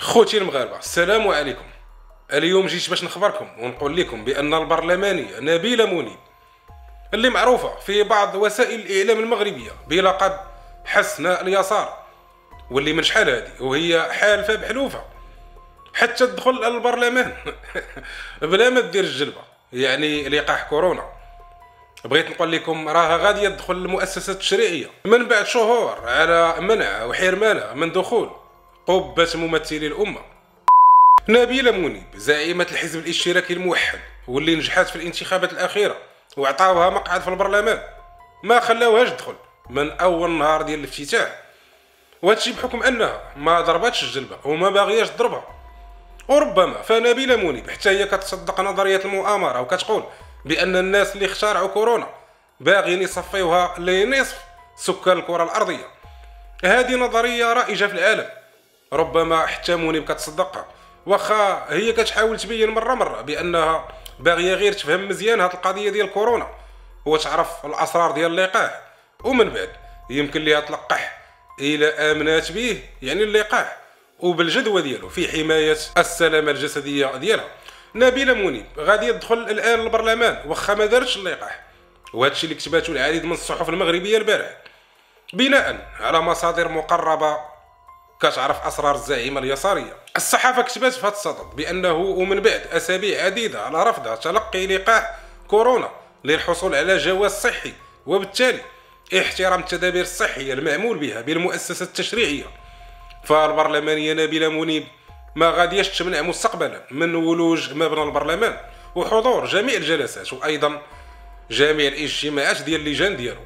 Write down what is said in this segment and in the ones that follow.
خوتي المغاربه، السلام عليكم. اليوم جيت باش نخبركم ونقول لكم بان البرلمانيه نبيله منيب، اللي معروفه في بعض وسائل الاعلام المغربيه بلقب حسناء اليسار، واللي من شحال هذه وهي حالفه بحلوفه حتى تدخل البرلمان بلا ما دير الجلبه، يعني لقاح كورونا. بغيت نقول لكم راها غاديه تدخل المؤسسات التشريعيه من بعد شهور على منع وحرمانها من دخول قبه ممثلي الامه. نبيله منيب زعيمه الحزب الاشتراكي الموحد، واللي نجحت في الانتخابات الاخيره وعطاوها مقعد في البرلمان، ما خلاوهاش تدخل من اول نهار ديال الافتتاح، وهادشي بحكم انها ما ضربتش الجلبه وما باغياش تضربها. وربما فنبيله منيب حتى هي كتصدق نظريه المؤامره وكتقول بان الناس اللي اخترعوا كورونا باغيين يصفيوها لنصف سكان الكره الارضيه. هذه نظريه رائجه في العالم، ربما حتى منيب كتصدقها، واخا هي كتحاول تبين مره بانها باغيه غير تفهم مزيان هاد القضيه ديال كورونا وتعرف الاسرار ديال اللقاح، ومن بعد يمكن ليها تلقح الى امنات به، يعني اللقاح وبالجدوى ديالو في حمايه السلامه الجسديه ديالها. نبيله منيب غادي تدخل الان البرلمان واخا ما دارتش اللقاح، وهادشي اللي كتباتو العديد من الصحف المغربيه البارح بناء على مصادر مقربه كتعرف اسرار الزعيمه اليساريه. الصحافه كتبت في هذا الصدد بانه ومن بعد اسابيع عديده على رفضها تلقي لقاح كورونا للحصول على جواز صحي وبالتالي احترام التدابير الصحيه المعمول بها بالمؤسسه التشريعيه، فالبرلمانيه نبيله منيب ما غاديش تمنع مستقبلا من ولوج مبنى البرلمان وحضور جميع الجلسات وايضا جميع الاجتماعات ديال اللجان ديالو.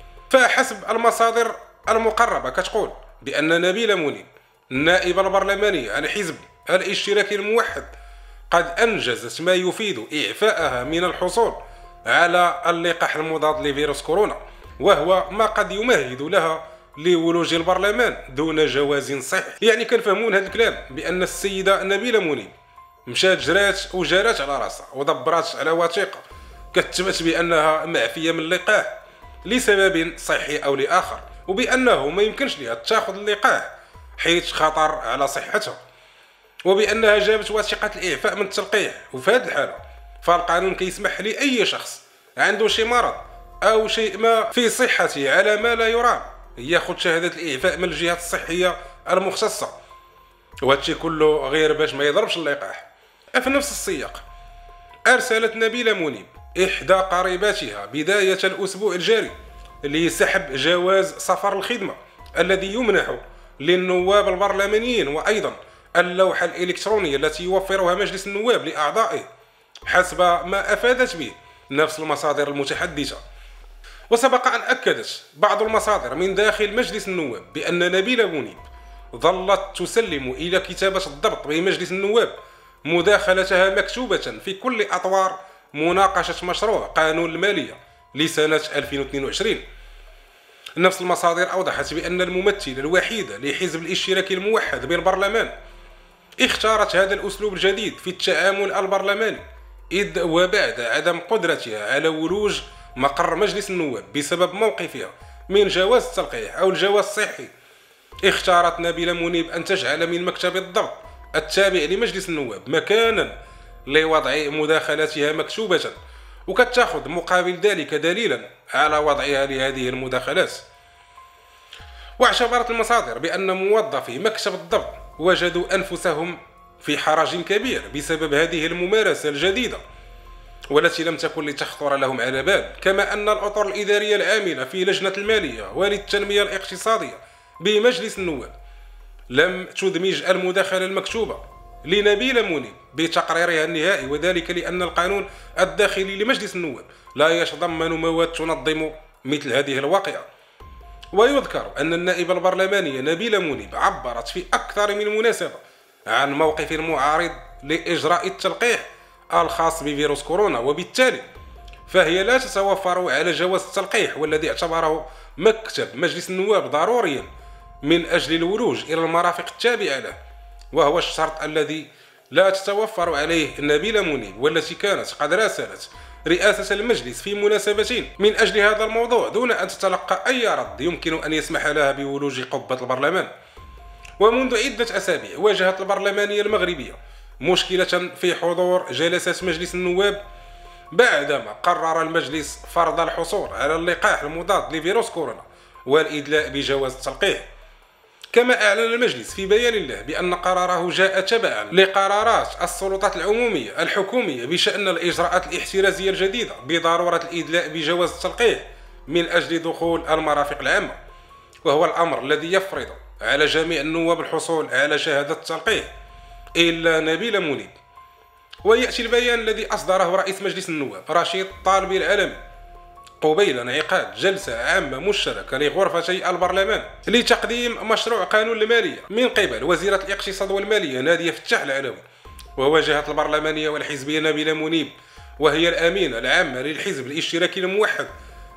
فحسب المصادر المقربه كتقول بان نبيله منيب النائبه البرلمانيه عن حزب الاشتراكي الموحد قد انجزت ما يفيد اعفائها من الحصول على اللقاح المضاد لفيروس كورونا، وهو ما قد يمهد لها لولوج البرلمان دون جواز صحي. يعني كنفهمون هذا الكلام بان السيده نبيله منيب مشات جرات على راسها ودبرات على وثيقه كتبت بانها معفيه من اللقاح لسبب صحي او لاخر، وبانه ما يمكنش لها تاخذ اللقاح حيث خطر على صحتها، وبانها جابت وثيقه الاعفاء من التلقيح. وفي هذه الحاله فالقانون كيسمح لاي شخص عنده شي مرض او شيء ما في صحته على ما لا يرام ياخذ شهاده الاعفاء من الجهات الصحيه المختصه، وهادشي كله غير باش ما يضربش اللقاح. في نفس السياق ارسلت نبيله منيب احدى قريباتها بدايه الاسبوع الجاري لسحب جواز سفر الخدمه الذي يمنح للنواب البرلمانيين، وايضا اللوحه الالكترونيه التي يوفرها مجلس النواب لاعضائه حسب ما افادت به نفس المصادر المتحدثه. وسبق ان اكدت بعض المصادر من داخل مجلس النواب بان نبيله منيب ظلت تسلم الى كتابه الضبط بمجلس النواب مداخلتها مكتوبه في كل اطوار مناقشه مشروع قانون الماليه لسنه 2022. نفس المصادر أوضحت بأن الممثلة الوحيدة لحزب الاشتراكي الموحد بالبرلمان اختارت هذا الأسلوب الجديد في التعامل البرلماني إذ وبعد عدم قدرتها على ولوج مقر مجلس النواب بسبب موقفها من جواز التلقيح أو الجواز الصحي، اختارت نبيله منيب أن تجعل من مكتب الضبط التابع لمجلس النواب مكانا لوضع مداخلاتها مكتوبة، وكتاخذ مقابل ذلك دليلا على وضعها لهذه المداخلات. واعتبرت المصادر بأن موظفي مكتب الضبط وجدوا أنفسهم في حرج كبير بسبب هذه الممارسة الجديدة والتي لم تكن لتخطر لهم على بال، كما أن الأطر الإدارية العاملة في لجنة المالية وللتنمية الاقتصادية بمجلس النواب لم تدمج المداخلة المكتوبة لنبيله منيب بتقريرها النهائي، وذلك لأن القانون الداخلي لمجلس النواب لا يتضمن مواد تنظم مثل هذه الواقعة. ويذكر أن النائبة البرلمانية نبيله منيب عبرت في أكثر من مناسبة عن موقف معارض لإجراء التلقيح الخاص بفيروس كورونا، وبالتالي فهي لا تتوفر على جواز التلقيح والذي اعتبره مكتب مجلس النواب ضروريا من أجل الولوج إلى المرافق التابعة له، وهو الشرط الذي لا تتوفر عليه نبيله منيب، والتي كانت قد راسلت رئاسة المجلس في مناسبتين من أجل هذا الموضوع دون أن تتلقى أي رد يمكن أن يسمح لها بولوج قبة البرلمان. ومنذ عدة أسابيع واجهت البرلمانية المغربية مشكلة في حضور جلسات مجلس النواب بعدما قرر المجلس فرض الحصول على اللقاح المضاد لفيروس كورونا والإدلاء بجواز التلقيح. كما أعلن المجلس في بيان له بأن قراره جاء تبعا لقرارات السلطات العمومية الحكومية بشأن الإجراءات الاحترازية الجديدة بضرورة الإدلاء بجواز التلقيح من أجل دخول المرافق العامة، وهو الأمر الذي يفرض على جميع النواب الحصول على شهادة التلقيح إلا نبيل منيب. ويأتي البيان الذي أصدره رئيس مجلس النواب رشيد طالبي العلمي قبيل انعقاد جلسة عامة مشتركة لغرفتي البرلمان لتقديم مشروع قانون المالية من قبل وزيرة الاقتصاد والمالية نادية فتاح العلوي، وواجهت البرلمانية والحزبية نبيل منيب وهي الأمينة العامة للحزب الاشتراكي الموحد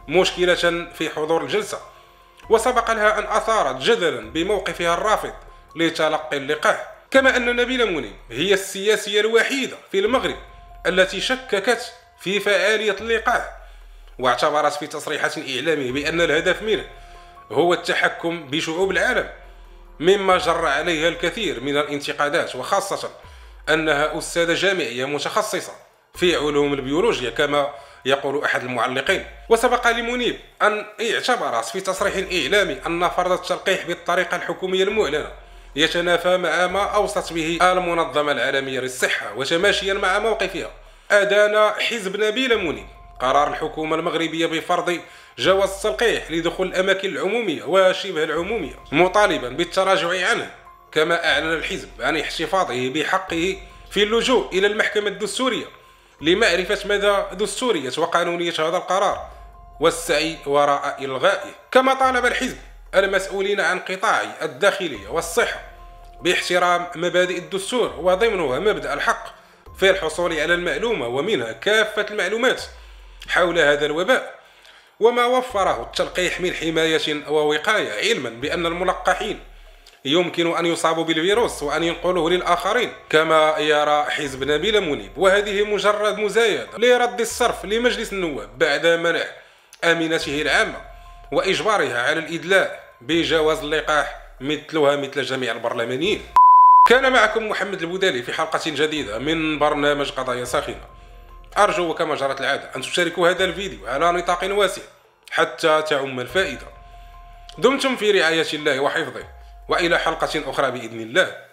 مشكلة في حضور الجلسة، وسبق لها أن أثارت جدلا بموقفها الرافض لتلقي اللقاح. كما أن نبيل منيب هي السياسية الوحيدة في المغرب التي شككت في فعالية اللقاح، واعتبرت في تصريحات إعلامية بأن الهدف منه هو التحكم بشعوب العالم، مما جر عليها الكثير من الانتقادات، وخاصة أنها أستاذة جامعية متخصصة في علوم البيولوجيا كما يقول أحد المعلقين. وسبق لمنيب أن اعتبرت في تصريح إعلامي أن فرض التلقيح بالطريقة الحكومية المعلنة يتنافى مع ما أوصت به المنظمة العالمية للصحة، وتماشيا مع موقفها أدان حزب نبيل منيب قرار الحكومة المغربية بفرض جواز التلقيح لدخول الأماكن العمومية وشبه العمومية، مطالبا بالتراجع عنه. كما أعلن الحزب عن احتفاظه بحقه في اللجوء إلى المحكمة الدستورية لمعرفة مدى دستورية وقانونية هذا القرار والسعي وراء إلغائه. كما طالب الحزب المسؤولين عن قطاع الداخلية والصحة باحترام مبادئ الدستور، وضمنها مبدأ الحق في الحصول على المعلومة ومنها كافة المعلومات حول هذا الوباء وما وفره التلقيح من حماية ووقاية، علما بأن الملقحين يمكن أن يصابوا بالفيروس وأن ينقلوه للآخرين كما يرى حزب نبيل منيب. وهذه مجرد مزايدة لرد الصرف لمجلس النواب بعد منع أمينته العامة وإجبارها على الإدلاء بجواز اللقاح مثلها مثل جميع البرلمانيين. كان معكم محمد البودالي في حلقة جديدة من برنامج قضايا ساخنة. أرجو كما جرت العادة أن تشاركوا هذا الفيديو على نطاق واسع حتى تعم الفائدة. دمتم في رعاية الله وحفظه، وإلى حلقة أخرى بإذن الله.